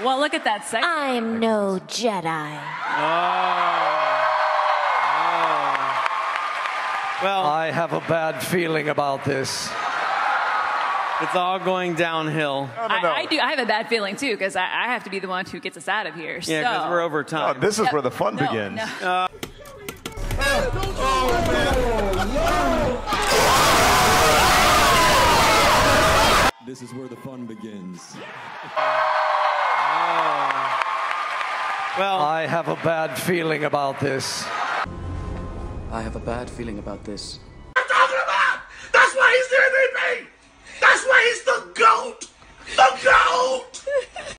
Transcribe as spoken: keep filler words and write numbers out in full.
Well, look at that second. I'm no Jedi. Oh. Oh. Well, I have a bad feeling about this. it's all going downhill. No, no, no. I, I do. I have a bad feeling too, because I, I have to be the one who gets us out of here. Yeah, because so. we're over Oh, time. this is Yep. where the fun No, begins. no. Uh, This is where the fun begins. well, I have a bad feeling about this. I have a bad feeling about this.